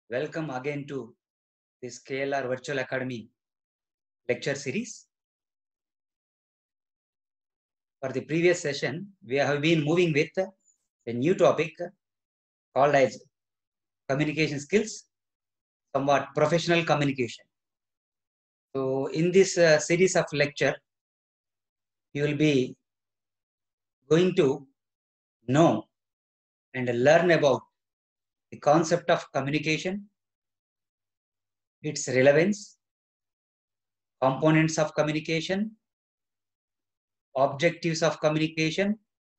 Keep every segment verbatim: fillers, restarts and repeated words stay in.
Welcome again to this K L R Virtual Academy lecture series. For the previous session, we have been moving with a new topic called as communication skills, somewhat professional communication. So in this uh, series of lecture, you will be going to know and learn about the concept of communication, its relevance, components of communication, objectives of communication,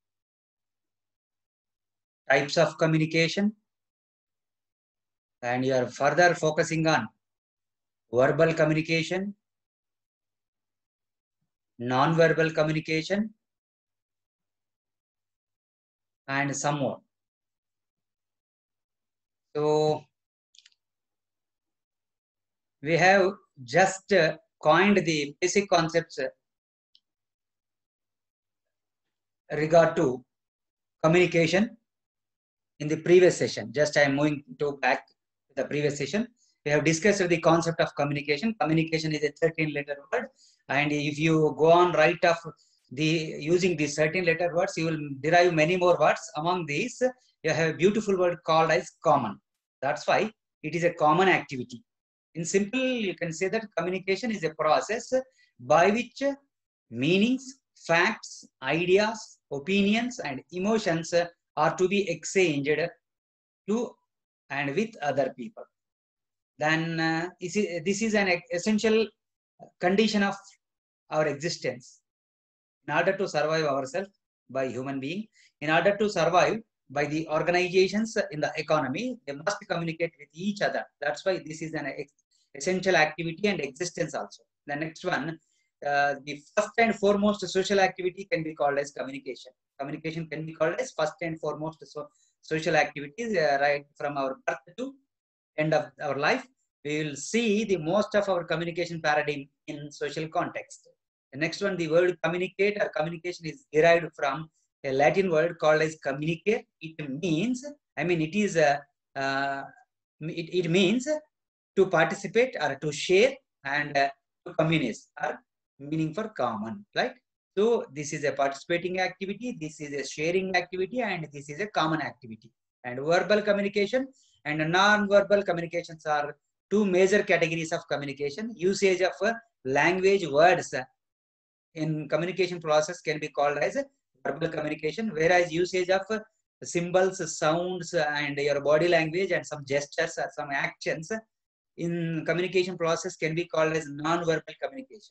types of communication, and you are further focusing on verbal communication, non-verbal communication, and some more. So we have just uh, coined the basic concepts uh, regard to communication in the previous session. Just I am moving to back to the previous session. We have discussed the concept of communication. Communication is a thirteen letter word, and if you go on right of the using these thirteen letter words, you will derive many more words. Among these, you have a beautiful word called as common. That's why it is a common activity. In simple, you can say that communication is a process by which meanings, facts, ideas, opinions, and emotions are to be exchanged to and with other people. Then uh, this, is, this is an essential condition of our existence. In order to survive ourselves by human being, in order to survive by the organizations in the economy, they must communicate with each other. That's why this is an essential activity and existence also. The next one, uh, the first and foremost social activity can be called as communication. Communication can be called as first and foremost so, social activities, uh, right from our birth to end of our life. We will see the most of our communication paradigm in social context. The next one, the word communicate or communication is derived from a Latin word called as communicare. It means, I mean, it is a, uh, it, it means to participate or to share and uh, to communicate or meaning for common, right? So this is a participating activity, this is a sharing activity, and this is a common activity. And verbal communication and non-verbal communications are two major categories of communication. Usage of uh, language words in communication process can be called as verbal communication, whereas usage of uh, symbols, sounds, and your body language and some gestures or some actions in communication process can be called as non-verbal communication.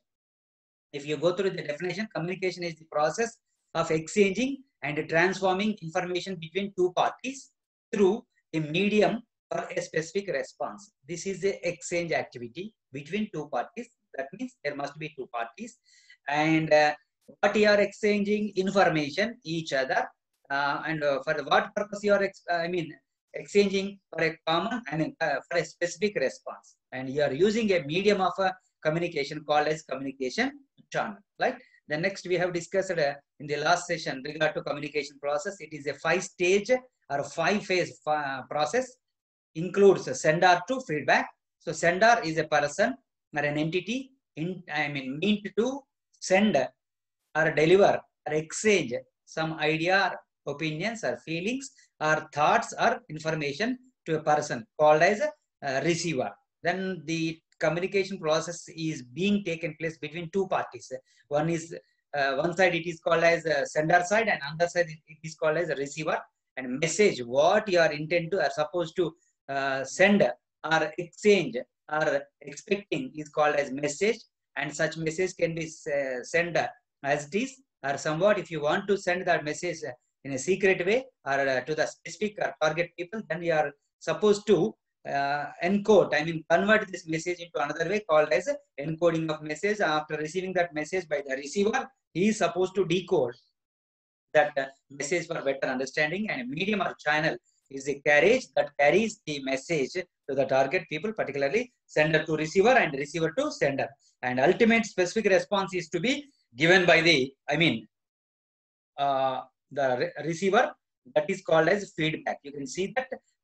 If you go through the definition, communication is the process of exchanging and transforming information between two parties through a medium for a specific response. This is the exchange activity between two parties. That means there must be two parties. And uh, what you are exchanging information each other uh, and uh, for what purpose you are, ex I mean, exchanging for a common, I mean, uh, for a specific response. And you are using a medium of a communication called as communication channel, right? The next we have discussed uh, in the last session regard to communication process. It is a five stage or five phase uh, process, includes sender to feedback. So sender is a person or an entity in, I mean, meant to send or deliver or exchange some idea or opinions or feelings or thoughts or information to a person called as a receiver. Then the communication process is being taken place between two parties. One is uh, one side it is called as a sender side, and other side it is called as a receiver. And message, what you are intended to are supposed to uh, send or exchange or expecting is called as message, and such message can be uh, sent as it is, or somewhat if you want to send that message in a secret way or uh, to the specific or target people, then you are supposed to uh, encode, I mean convert this message into another way called as encoding of message. After receiving that message by the receiver, he is supposed to decode that uh, message for better understanding, and medium or channel is a carriage that carries the message to the target people, particularly sender to receiver and receiver to sender. And ultimate specific response is to be given by the, I mean, uh, the re receiver. That is called as feedback. You can see that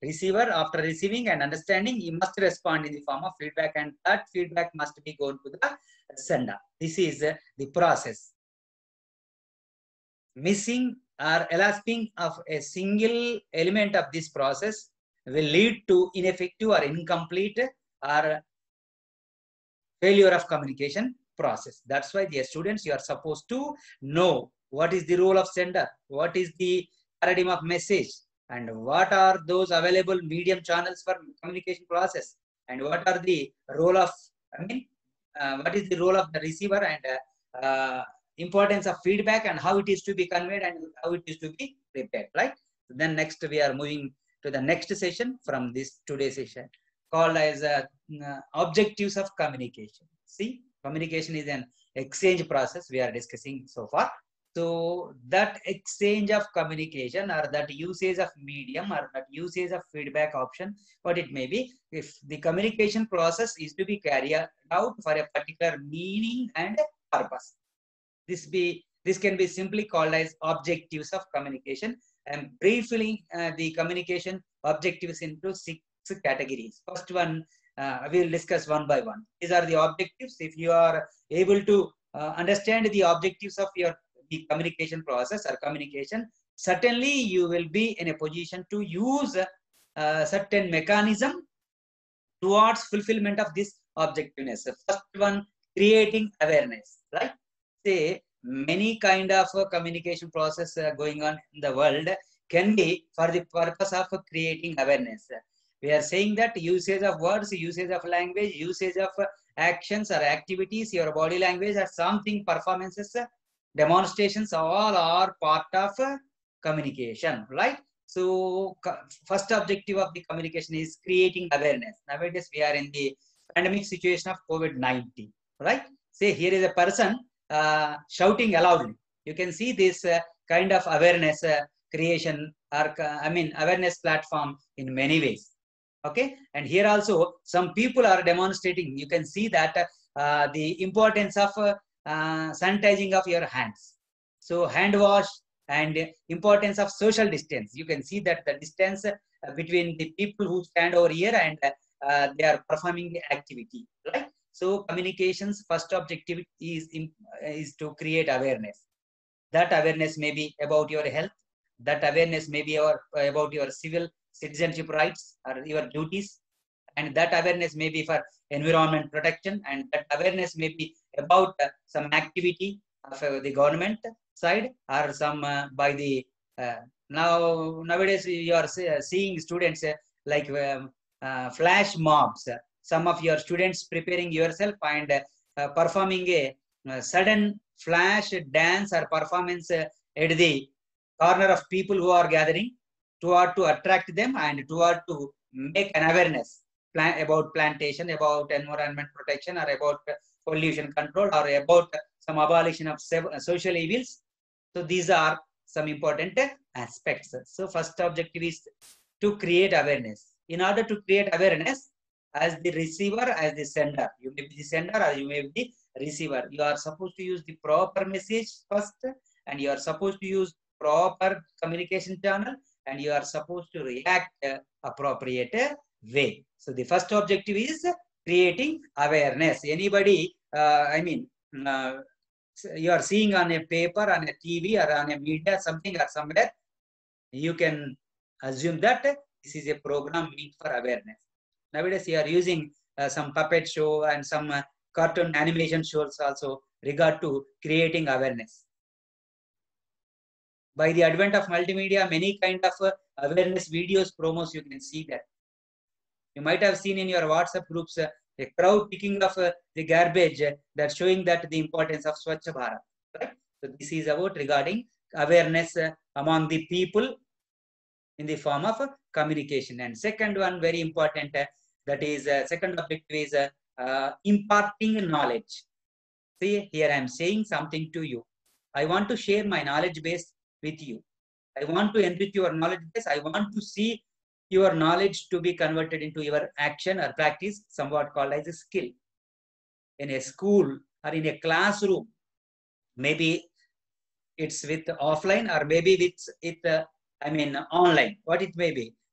receiver, after receiving and understanding, he must respond in the form of feedback, and that feedback must be going to the sender. This is uh, the process. Missing or elapsing of a single element of this process will lead to ineffective or incomplete or failure of communication process. That's why, dear students, you are supposed to know what is the role of sender, what is the paradigm of message, and what are those available medium channels for communication process, and what are the role of, I mean, uh, what is the role of the receiver, and uh, uh, importance of feedback, and how it is to be conveyed and how it is to be prepared, right? So then next we are moving to the next session from this today's session, called as uh, uh, objectives of communication. See, communication is an exchange process we are discussing so far. So that exchange of communication, or that usage of medium, or that usage of feedback option, what it may be, if the communication process is to be carried out for a particular meaning and purpose, this be this can be simply called as objectives of communication. And briefly, uh, the communication objectives into six categories. First one, uh, we will discuss one by one. These are the objectives. If you are able to uh, understand the objectives of your the communication process or communication, certainly you will be in a position to use a certain mechanism towards fulfillment of this objectiveness. The first one, creating awareness, right? Say, many kind of uh, communication process uh, going on in the world can be for the purpose of uh, creating awareness. We are saying that usage of words, usage of language, usage of uh, actions or activities, your body language, or something, performances, uh, demonstrations, all are part of uh, communication, right? So first objective of the communication is creating awareness. Nowadays we are in the pandemic situation of COVID nineteen, right? Say, here is a person uh, shouting loudly. You can see this uh, kind of awareness uh, creation, or uh, I mean awareness platform in many ways. Okay, and here also some people are demonstrating. You can see that uh, the importance of uh, uh, sanitizing of your hands. So hand wash and importance of social distance. You can see that the distance uh, between the people who stand over here and uh, they are performing the activity, right? So communications first objective is, is to create awareness. That awareness may be about your health. That awareness may be your, about your civil citizenship rights or your duties. And that awareness may be for environment protection. And that awareness may be about uh, some activity of uh, the government side, or some uh, by the, uh, now nowadays you are seeing students uh, like um, uh, flash mobs. Some of your students preparing yourself and uh, performing a, a sudden flash dance or performance uh, at the corner of people who are gathering, toward to attract them and toward to make an awareness plan about plantation, about environment protection, or about pollution control, or about some abolition of social evils. So these are some important aspects. So first objective is to create awareness. In order to create awareness, as the receiver, as the sender, you may be the sender or you may be the receiver. You are supposed to use the proper message first, and you are supposed to use proper communication channel, and you are supposed to react uh, appropriate uh, way. So the first objective is creating awareness. Anybody, uh, I mean, uh, you are seeing on a paper, on a T V, or on a media, something or somewhere, you can assume that this is a program meant for awareness. Nowadays, you are using uh, some puppet show and some uh, cartoon animation shows also regard to creating awareness. By the advent of multimedia, many kind of uh, awareness videos, promos, you can see that. You might have seen in your WhatsApp groups uh, a crowd picking up uh, the garbage uh, that's showing that the importance of Swachh Bharat. Right? So this is about regarding awareness uh, among the people in the form of uh, communication. And second one, very important, uh, that is uh, second objective is uh, uh, imparting knowledge. See, here I am saying something to you. I want to share my knowledge base with you. I want to enrich your knowledge base. I want to see your knowledge to be converted into your action or practice, somewhat called as a skill. In a school or in a classroom, maybe it's with offline, or maybe with it, uh, I mean, online, what it may be.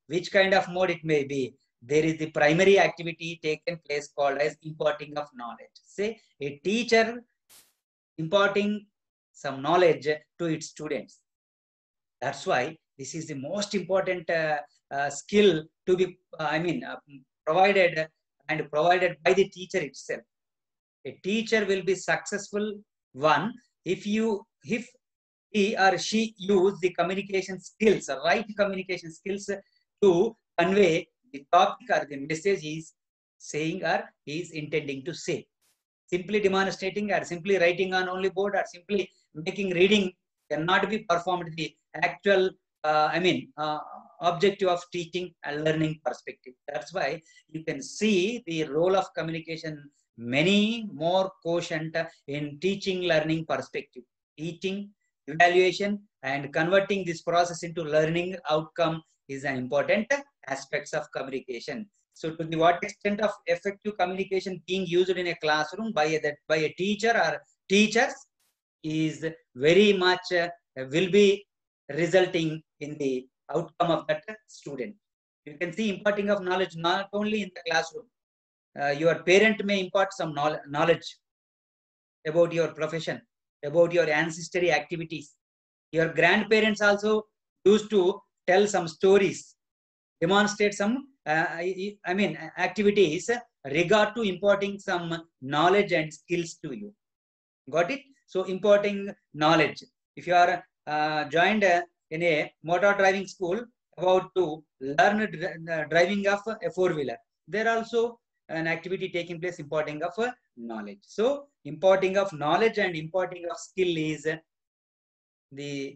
which kind of mode it may be. There is the primary activity taken place called as imparting of knowledge. Say a teacher imparting some knowledge to its students. That's why this is the most important uh, uh, skill to be, uh, I mean, uh, provided and provided by the teacher itself. A teacher will be successful one if you, if he or she use the communication skills, right communication skills to convey the topic or the message he is saying or he is intending to say. Simply demonstrating or simply writing on only board or simply making reading cannot be performed the actual, uh, I mean, uh, objective of teaching and learning perspective. That's why you can see the role of communication many more quotient in teaching learning perspective. Teaching, evaluation, and converting this process into learning outcome is an important aspects of communication. So to the what extent of effective communication being used in a classroom by a, by a teacher or teachers is very much uh, will be resulting in the outcome of that student. You can see imparting of knowledge not only in the classroom. Uh, your parent may impart some knowledge about your profession, about your ancestry activities. Your grandparents also used to tell some stories, demonstrate some, uh, I, I mean, activities regard to imparting some knowledge and skills to you. Got it? So imparting knowledge. If you are uh, joined uh, in a motor driving school about to learn uh, driving of a four-wheeler, there also an activity taking place imparting of uh, knowledge. So imparting of knowledge and imparting of skill is uh, the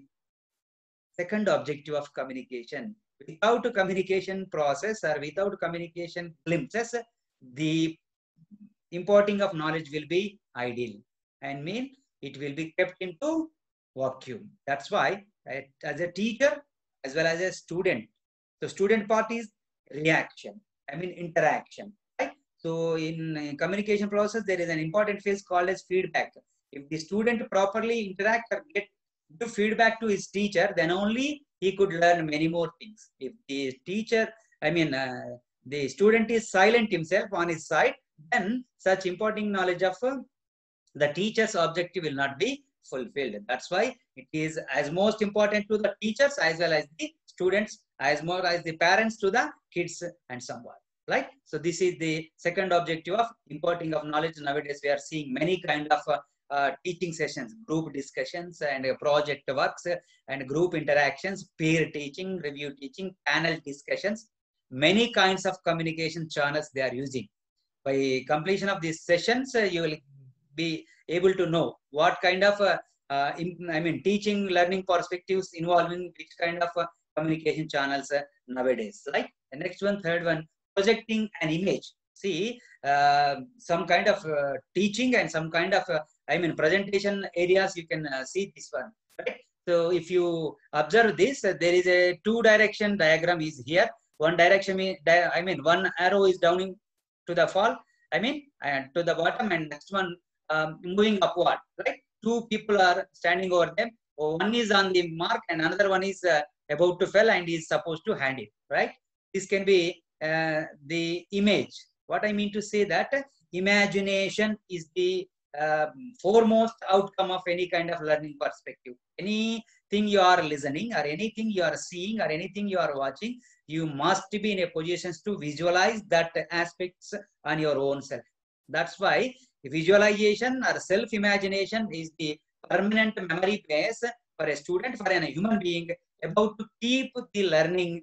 second objective of communication. Without a communication process or without communication glimpses, the imparting of knowledge will be ideal and mean it will be kept into vacuum. That's why as a teacher as well as a student, so student part is reaction, I mean interaction, right? So in communication process, there is an important phase called as feedback. If the student properly interact or get give feedback to his teacher, then only he could learn many more things. If the teacher, I mean, uh, the student is silent himself on his side, then such imparting knowledge of uh, the teacher's objective will not be fulfilled. That's why it is as most important to the teachers as well as the students, as more as the parents to the kids and someone, right? So this is the second objective of imparting of knowledge. Nowadays we are seeing many kind of uh, uh, teaching sessions, group discussions and uh, project works uh, and group interactions, peer teaching, review teaching, panel discussions, many kinds of communication channels they are using. By completion of these sessions, uh, you will be able to know what kind of uh, uh, in, I mean teaching learning perspectives involving which kind of uh, communication channels uh, nowadays. Right? The next one, third one, projecting an image. See, uh, some kind of uh, teaching and some kind of uh, I mean presentation areas you can uh, see this one. Right? So if you observe this, uh, there is a two direction diagram is here. One direction, I mean one arrow is down to the fall, I mean and to the bottom, and next one um, moving upward, right? Two people are standing over them. One is on the mark and another one is uh, about to fall and is supposed to hand it, right? This can be uh, the image. What I mean to say that imagination is the uh, foremost outcome of any kind of learning perspective. Anything you are listening or anything you are seeing or anything you are watching, you must be in a position to visualize that aspects on your own self. That's why visualization or self-imagination is the permanent memory base for a student, for a human being about to keep the learning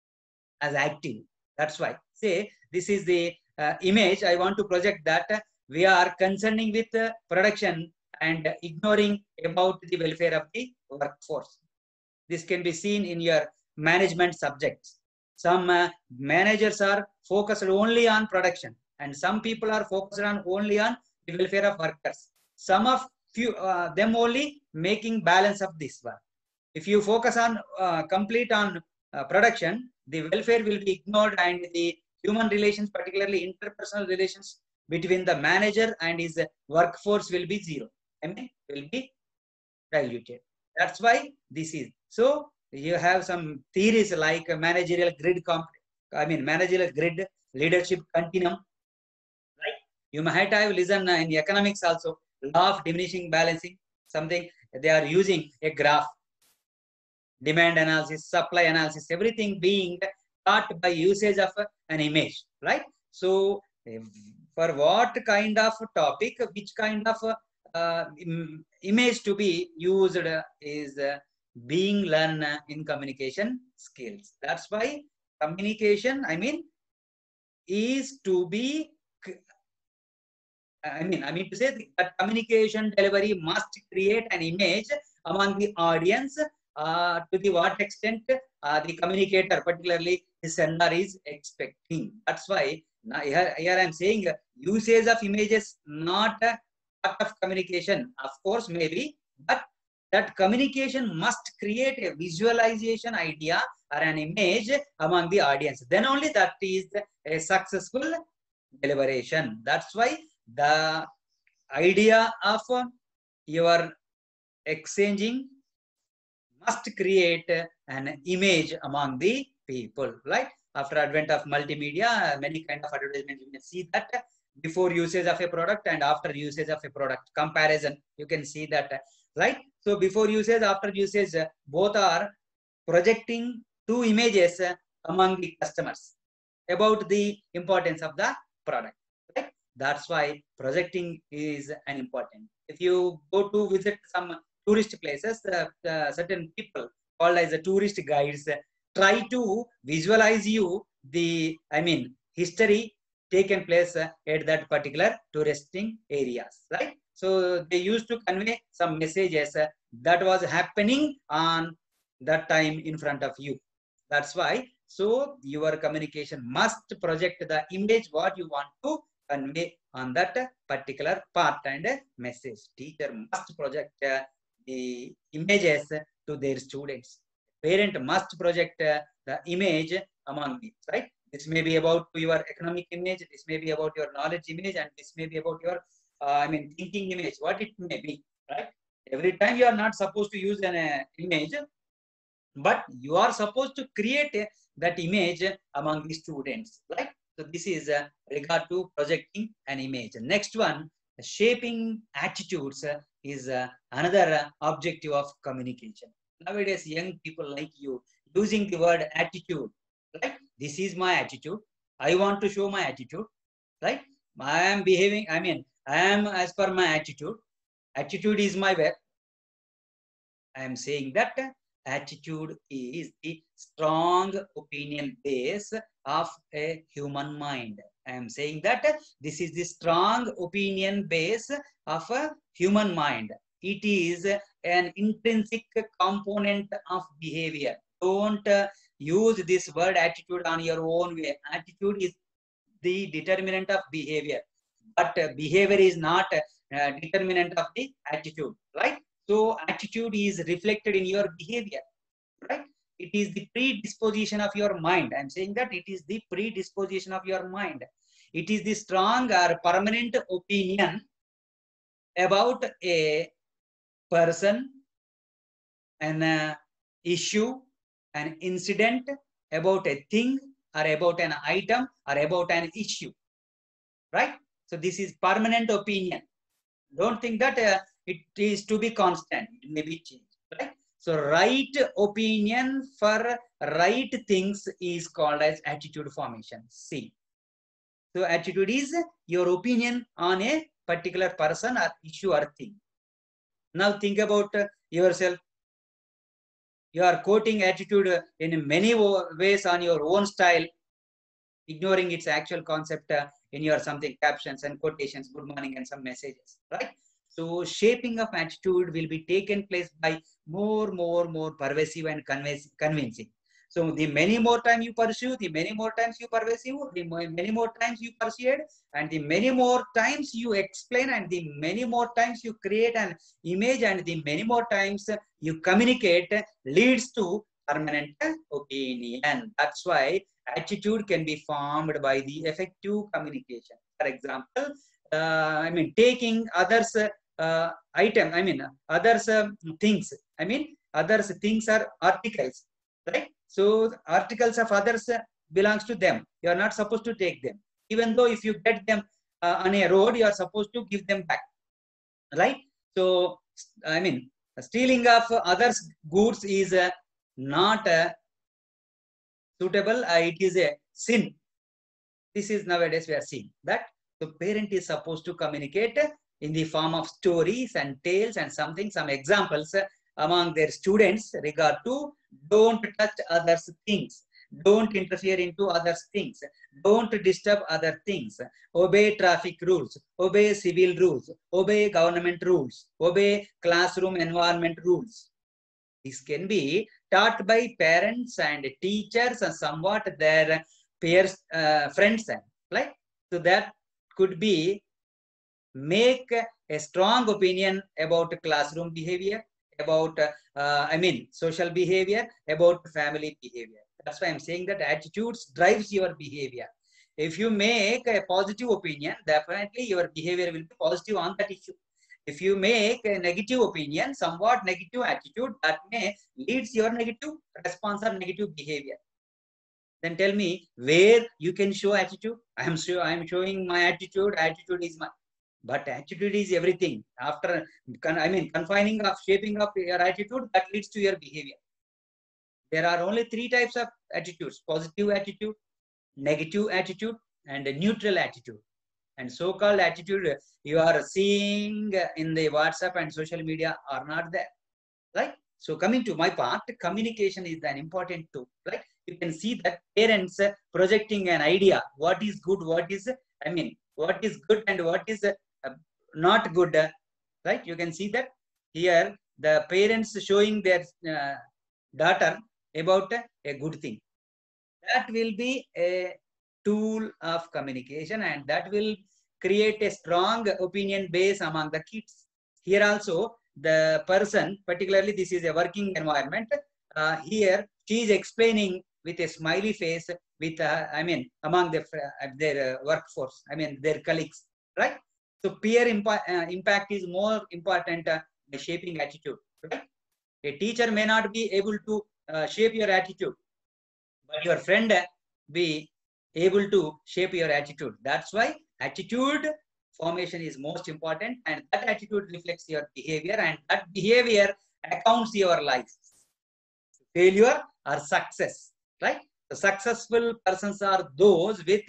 as active. That's why, say, this is the uh, image I want to project, that uh, we are concerning with uh, production and ignoring about the welfare of the workforce. This can be seen in your management subjects. Some uh, managers are focused only on production, and some people are focused on only on the welfare of workers. Some of few uh, them only making balance of this one. If you focus on uh, complete on uh, production, the welfare will be ignored and the human relations, particularly interpersonal relations between the manager and his workforce will be zero. I mean, will be diluted. That's why this is. So you have some theories like a managerial grid, comp I mean, managerial grid leadership continuum, right? You might have listened in economics also, law of diminishing balancing, something they are using a graph, demand analysis, supply analysis, everything being taught by usage of an image, right? So, for what kind of topic, which kind of uh, image to be used is uh, being learned in communication skills. That's why communication, I mean, is to be, I mean, I mean to say that communication delivery must create an image among the audience uh, to the what extent uh, the communicator, particularly the sender, is expecting. That's why now here, here I'm saying usage of images not a part of communication. Of course, maybe, but that communication must create a visualization idea or an image among the audience. Then only that is a successful deliberation. That's why the idea of your exchanging must create an image among the people, right? After advent of multimedia, many kind of advertisement, you can see that before usage of a product and after usage of a product comparison, you can see that, right? So before usage, after usage, both are projecting two images among the customers about the importance of the product, right? That's why projecting is an important. If you go to visit some tourist places, uh, uh, certain people called as the tourist guides uh, try to visualize you the, I mean, history taken place uh, at that particular touristing areas, right? So they used to convey some messages uh, that was happening on that time in front of you. That's why, so your communication must project the image what you want to convey on that particular part and message. Teacher must project uh, the images to their students. Parent must project uh, the image among these, right? This may be about your economic image, this may be about your knowledge image, and this may be about your, uh, I mean, thinking image, what it may be, right? Every time you are not supposed to use an uh, image, but you are supposed to create uh, that image among the students, right? So this is uh, regard to projecting an image. Next one, shaping attitudes uh, is uh, another uh, objective of communication. Nowadays, young people like you using the word attitude, right? This is my attitude. I want to show my attitude, right? I am behaving, I mean, I am as per my attitude. Attitude is my way. I am saying that attitude is the strong opinion base of a human mind. I am saying that this is the strong opinion base of a human mind. It is an intrinsic component of behavior. Don't uh, use this word attitude on your own way. Attitude is the determinant of behavior, but uh, behavior is not uh, determinant of the attitude, right? So attitude is reflected in your behavior, right? It is the predisposition of your mind. I'm saying that it is the predisposition of your mind. It is the strong or permanent opinion about a person, an uh, issue, an incident, about a thing, or about an item, or about an issue, right? So this is permanent opinion. Don't think that uh, it is to be constant. It may be changed, right? So right opinion for right things is called as attitude formation. See, so attitude is your opinion on a particular person or issue or thing. Now think about uh, yourself. You are quoting attitude uh, in many ways on your own style, ignoring its actual concept uh, in your something captions and quotations, good morning and some messages, right? So shaping of attitude will be taken place by more, more, more pervasive and convincing. So the many more times you pursue, the many more times you pervasive, the many more times you persuade, and the many more times you explain, and the many more times you create an image, and the many more times you communicate leads to permanent opinion. That's why attitude can be formed by the effective communication. For example, uh, I mean, taking others uh, item, I mean, others uh, things, I mean, others things are articles, right? So articles of others belongs to them. You are not supposed to take them. Even though if you get them uh, on a road, you are supposed to give them back, right? So, I mean, stealing of others' goods is uh, not uh, suitable. Uh, it is a sin. This is nowadays we are seeing that the parent is supposed to communicate in the form of stories and tales and something, some examples uh, among their students regard to don't touch others' things, don't interfere into others' things, don't disturb other things, obey traffic rules, obey civil rules, obey government rules, obey classroom environment rules. This can be taught by parents and teachers and somewhat their peers, uh, friends, right? So that could be make a strong opinion about classroom behavior, about, uh, I mean, social behavior, about family behavior. That's why I'm saying that attitudes drives your behavior. If you make a positive opinion, definitely your behavior will be positive on that issue. If you make a negative opinion, somewhat negative attitude, that may leads your negative response or negative behavior. Then tell me where you can show attitude. I am sure I am showing my attitude. Attitude is my, but attitude is everything. After, I mean, confining of shaping of your attitude, that leads to your behavior. There are only three types of attitudes: positive attitude, negative attitude, and a neutral attitude. And so-called attitude you are seeing in the WhatsApp and social media are not there, right? So coming to my part, communication is an important tool, right? You can see that parents projecting an idea, what is good, what is, I mean, what is good and what is not good, right? You can see that here the parents showing their uh, daughter about a good thing. That will be a tool of communication, and that will create a strong opinion base among the kids. Here also, the person, particularly this is a working environment, uh, here she is explaining with a smiley face with, uh, I mean, among the, uh, their uh, workforce, I mean, their colleagues, right? So peer impa uh, impact is more important uh, by shaping attitude, right? A teacher may not be able to uh, shape your attitude, but your friend be able to shape your attitude. That's why attitude formation is most important, and that attitude reflects your behavior, and that behavior accounts your life. Failure or success, right? The successful persons are those with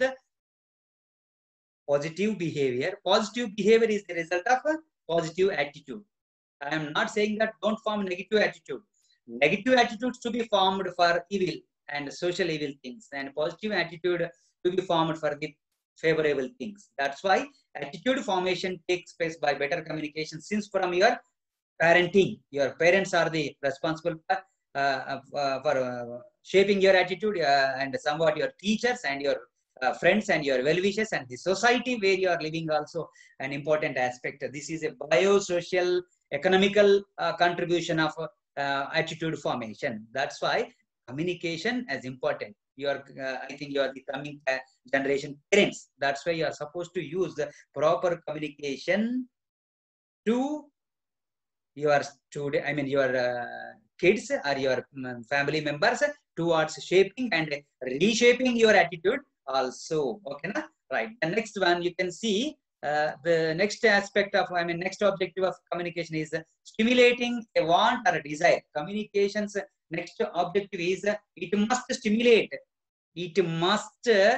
positive behavior. Positive behavior is the result of a positive attitude. I am not saying that don't form negative attitude. Negative attitudes to be formed for evil and social evil things, and positive attitude to be formed for the favorable things. That's why attitude formation takes place by better communication. Since from your parenting, your parents are the responsible for, uh, uh, for uh, shaping your attitude, uh, and somewhat your teachers and your uh, friends and your well-wishers, and the society where you are living also an important aspect. This is a biosocial economical uh, contribution of uh, attitude formation. That's why communication is important. You are, uh, I think you are the coming uh, generation parents. That's why you are supposed to use the proper communication to your student, I mean your uh, kids or your um, family members towards shaping and reshaping your attitude also. Okay, na? Right. The next one you can see. Uh, the next aspect of, I mean, next objective of communication is uh, stimulating a want or a desire. Communication's next objective is uh, it must stimulate, it must uh,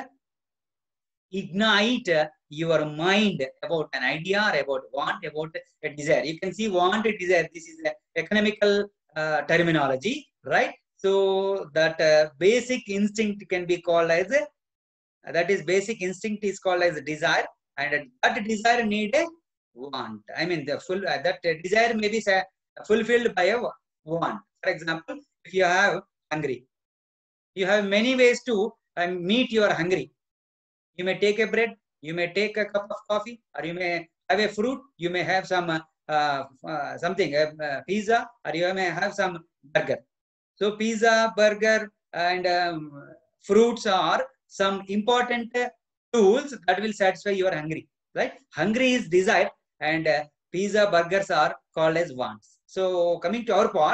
ignite uh, your mind about an idea or about want, about a desire. You can see want, desire. This is an economical uh, terminology, right? So that uh, basic instinct can be called as a, that is basic instinct is called as a desire. And that desire need a want. I mean, the full uh, that desire may be uh, fulfilled by a want. For example, if you have hungry, you have many ways to uh, meet your hungry. You may take a bread, you may take a cup of coffee, or you may have a fruit. You may have some uh, uh, something, a uh, uh, pizza, or you may have some burger. So pizza, burger, and um, fruits are some important uh, tools that will satisfy your hungry, right? Hungry is desire, and uh, pizza, burgers are called as wants. So coming to our part,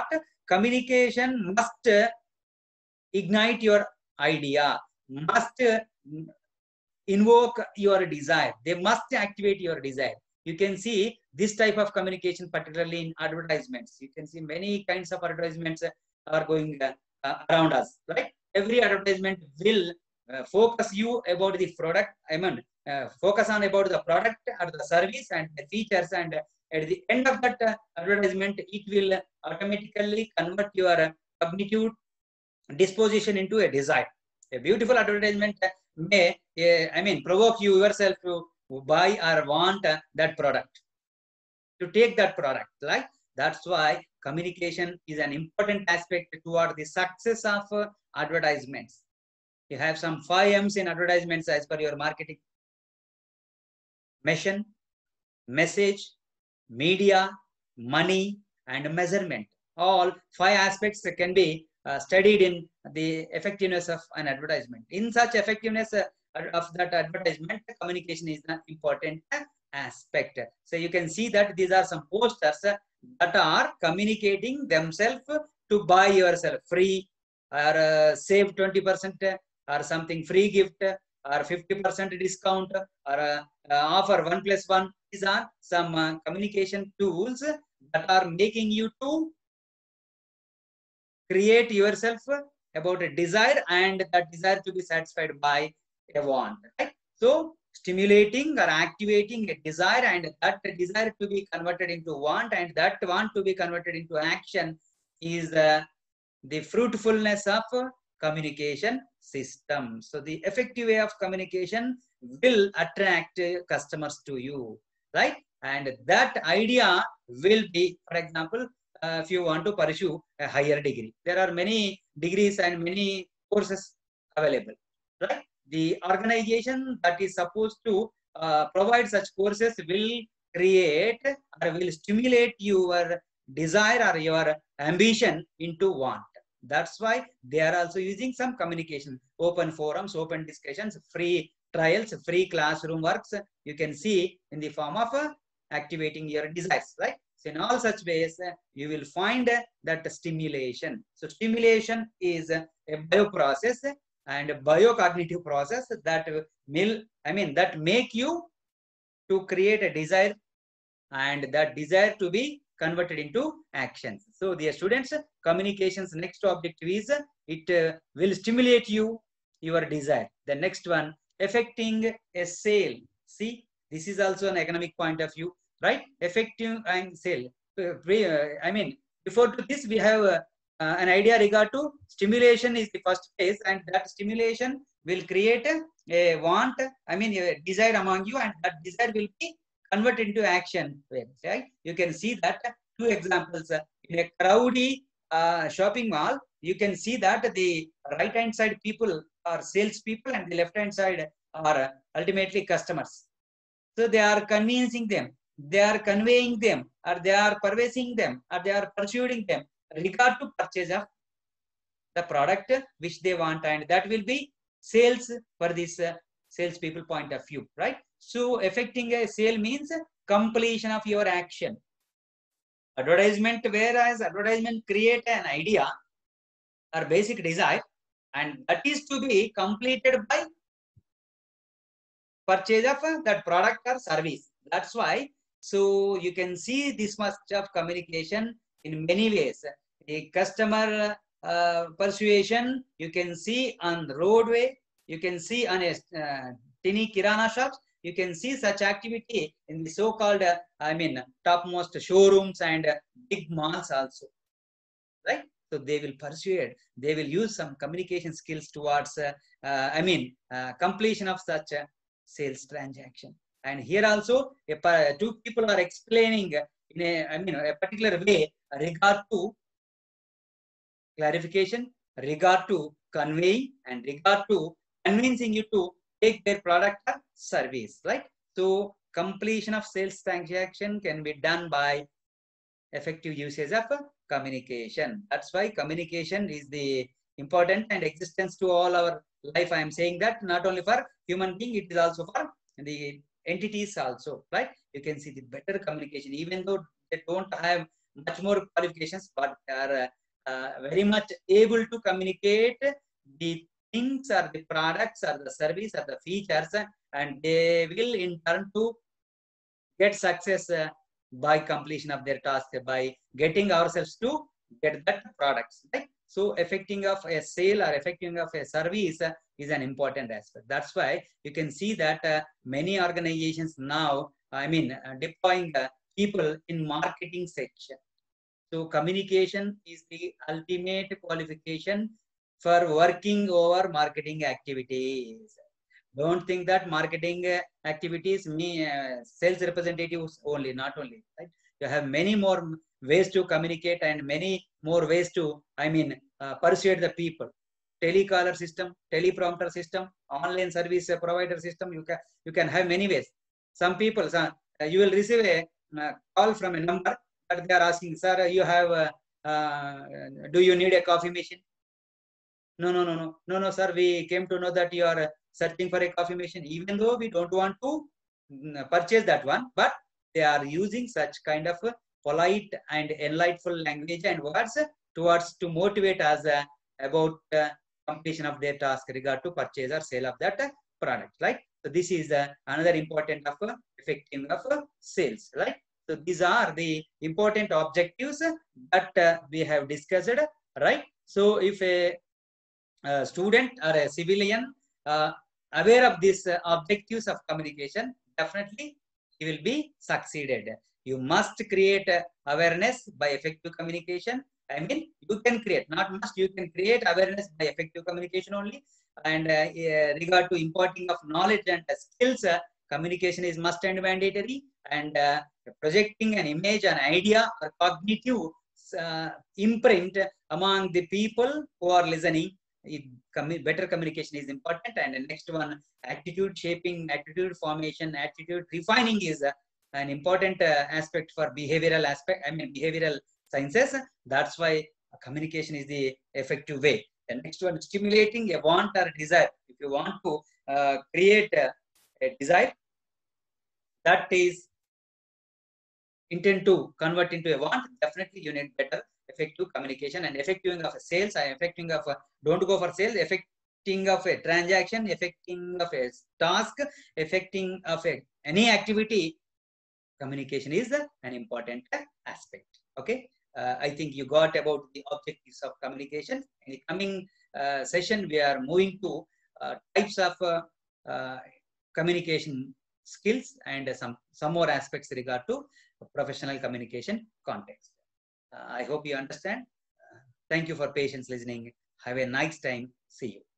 communication must ignite your idea, must invoke your desire. They must activate your desire. You can see this type of communication, particularly in advertisements. You can see many kinds of advertisements are going uh, around us, right? Every advertisement will uh, focus you about the product. I mean, uh, focus on about the product or the service and the features, and at the end of that uh, advertisement, it will automatically convert your cognitive disposition into a desire. A beautiful advertisement may, uh, I mean, provoke you yourself to buy or want uh, that product, to take that product, right? That's why communication is an important aspect toward the success of uh, advertisements. You have some five M's in advertisements as per your marketing: mission, message, media, money, and measurement. All five aspects can be uh, studied in the effectiveness of an advertisement. In such effectiveness uh, of that advertisement, communication is an important aspect. So you can see that these are some posters uh, that are communicating themselves to buy yourself free, or uh, save twenty percent, or something free gift, or fifty percent discount, or uh, uh, offer one plus one. These are some uh, communication tools that are making you to create yourself about a desire, and that desire to be satisfied by a want, right? So stimulating or activating a desire, and that desire to be converted into want, and that want to be converted into action is uh, the fruitfulness of communication system. So the effective way of communication will attract customers to you, right? And that idea will be, for example, uh, if you want to pursue a higher degree, there are many degrees and many courses available, right? The organization that is supposed to uh, provide such courses will create or will stimulate your desire or your ambition into want. That's why they are also using some communication, open forums, open discussions, free trials, free classroom works. You can see in the form of uh, activating your desires, right? So in all such ways, uh, you will find uh, that stimulation. So stimulation is uh, a bio process and a biocognitive process that will, I mean, that make you to create a desire, and that desire to be converted into actions. So the students, communications next objective is it uh, will stimulate you your desire. The next one, affecting a sale. See, this is also an economic point of view, right? Effective and sale. Uh, I mean, before to this we have uh, uh, an idea regard to stimulation is the first phase, and that stimulation will create a, a want, I mean a desire among you, and that desire will be convert into action, right? You can see that two examples in a crowdy uh, shopping mall. You can see that the right hand side people are sales people, and the left hand side are ultimately customers. So they are convincing them, they are conveying them, or they are persuading them, or they are pursuing them regard to purchase of the product which they want, and that will be sales for this uh, sales people point of view, right? So affecting a sale means completion of your action. Advertisement, whereas advertisement create an idea or basic desire, and that is to be completed by purchase of uh, that product or service. That's why, so you can see this much of communication in many ways. A customer uh, persuasion, you can see on the roadway, you can see on a uh, tiny kirana shops, you can see such activity in the so-called, uh, I mean, topmost showrooms and uh, big malls also, right? So they will persuade, they will use some communication skills towards, uh, uh, I mean, uh, completion of such a sales transaction. And here also, if uh, two people are explaining in a, I mean, a particular way regard to clarification, regard to conveying, and regard to convincing you to take their product or service, right? So completion of sales transaction can be done by effective usage of communication. That's why communication is the important and existence to all our life. I am saying that not only for human being, it is also for the entities also, right? You can see the better communication, even though they don't have much more qualifications, but they are uh, very much able to communicate the things or the products or the service or the features, and they will in turn to get success uh, by completion of their task, by getting ourselves to get that products, right? So affecting of a sale or affecting of a service uh, is an important aspect. That's why you can see that uh, many organizations now, I mean, uh, deploying uh, people in marketing section. So communication is the ultimate qualification for working over marketing activities. Don't think that marketing uh, activities me uh, sales representatives only, not only, right? You have many more ways to communicate and many more ways to, I mean, uh, persuade the people. Telecaller system, teleprompter system, online service provider system. You can you can have many ways. Some people, uh, you will receive a uh, call from a number, but they are asking, sir, you have, uh, uh, do you need a coffee machine? No, no, no, no, no, no, sir. We came to know that you are searching for a coffee machine, even though we don't want to purchase that one, but they are using such kind of polite and enlightful language and words towards to motivate us uh, about uh, completion of their task regard to purchase or sale of that uh, product, right? So this is uh, another important of uh, effecting of uh, sales, right? So these are the important objectives that uh, we have discussed, right? So if a uh, student or a civilian uh, aware of these uh, objectives of communication, definitely he will be succeeded. You must create uh, awareness by effective communication. I mean, you can create, not must, you can create awareness by effective communication only. And uh, uh, regard to importing of knowledge and uh, skills, uh, communication is must and mandatory. And uh, projecting an image, an idea, or cognitive uh, imprint among the people who are listening. It, better communication is important. And the next one, attitude shaping, attitude formation, attitude refining is uh, an important uh, aspect for behavioral aspect, I mean behavioral sciences. That's why communication is the effective way. The next one, stimulating a want or desire. If you want to uh, create a, a desire that is intend to convert into a want, definitely you need better effective communication. And effecting of a sales, I effecting of a, don't go for sales, effecting of a transaction, effecting of a task, effecting of a any activity, communication is an important aspect. Okay, uh, I think you got about the objectives of communication. In the coming uh, session, we are moving to uh, types of uh, uh, communication skills and uh, some some more aspects regard to professional communication context. Uh, I hope you understand. Uh, thank you for patience listening. Have a nice time. See you.